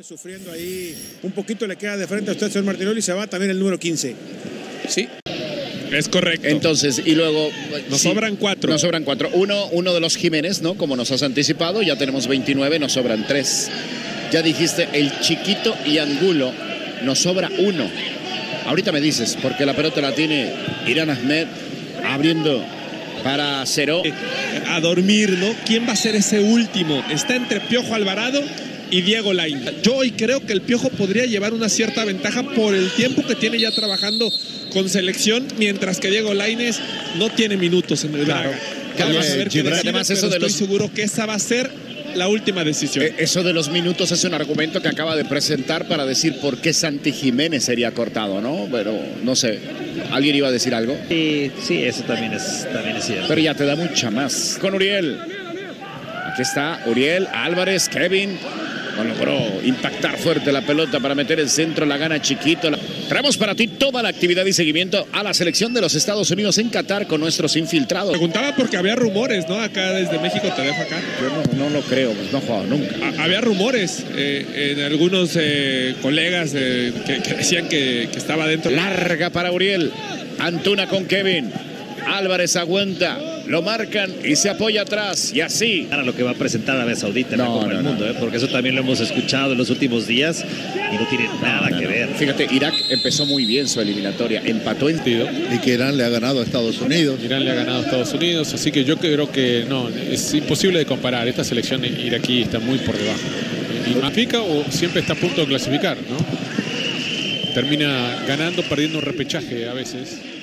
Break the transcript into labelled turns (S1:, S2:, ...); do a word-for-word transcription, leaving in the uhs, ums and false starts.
S1: Sufriendo ahí un poquito, le queda de frente a usted, señor Martinoli, y se va también el número quince.
S2: Sí. Es correcto.
S3: Entonces, y luego...
S2: Nos
S3: sí,
S2: sobran cuatro.
S3: Nos sobran cuatro. Uno, uno de los Jiménez, ¿no? Como nos has anticipado, ya tenemos veintinueve, nos sobran tres. Ya dijiste el Chiquito y Angulo, nos sobra uno. Ahorita me dices, porque la pelota la tiene Irán Ahmed abriendo para Cero.
S2: A dormir, ¿no? ¿Quién va a ser ese último? Está entre Piojo Alvarado y Diego Lainez. Yo hoy creo que el Piojo podría llevar una cierta ventaja por el tiempo que tiene ya trabajando con selección, mientras que Diego Lainez no tiene minutos en el
S3: Claro.
S2: Braga.
S3: Claro,
S2: Vamos a ver qué decide,
S3: además, eso
S2: pero
S3: de
S2: estoy
S3: los...
S2: seguro que esa va a ser la última decisión.
S3: Eh, Eso de los minutos es un argumento que acaba de presentar para decir por qué Santi Jiménez sería cortado, ¿no? Pero no sé, ¿alguien iba a decir algo?
S4: Sí, sí, eso también es, también es cierto.
S3: Pero ya te da mucha más. Con Uriel. Aquí está Uriel, Álvarez, Kevin. No logró impactar fuerte la pelota para meter el centro, la gana Chiquito. Traemos para ti toda la actividad y seguimiento a la selección de los Estados Unidos en Qatar con nuestros infiltrados.
S2: Preguntaba porque había rumores, ¿no? Acá desde México te dejo acá.
S3: Yo no, no lo creo, pues no he jugado nunca.
S2: A, había rumores eh, en algunos eh, colegas eh, que, que decían que, que estaba dentro.
S3: Larga para Uriel. Antuna con Kevin. Álvarez aguanta. Lo marcan y se apoya atrás. Y así.
S4: Para lo que va a presentar Arabia Saudita en
S3: No,
S4: la Copa
S3: no,
S4: del
S3: no.
S4: Mundo, ¿eh? Porque eso también lo hemos escuchado en los últimos días y no tiene nada
S3: No,
S4: que
S3: no.
S4: ver.
S3: Fíjate, Irak empezó muy bien su eliminatoria. Empató en...
S5: Y que Irán le ha ganado a Estados Unidos.
S6: Irán le ha ganado a Estados Unidos, así que yo creo que no, es imposible de comparar. Esta selección iraquí está muy por debajo. Y clasifica o siempre está a punto de clasificar, ¿no? Termina ganando, perdiendo un repechaje a veces.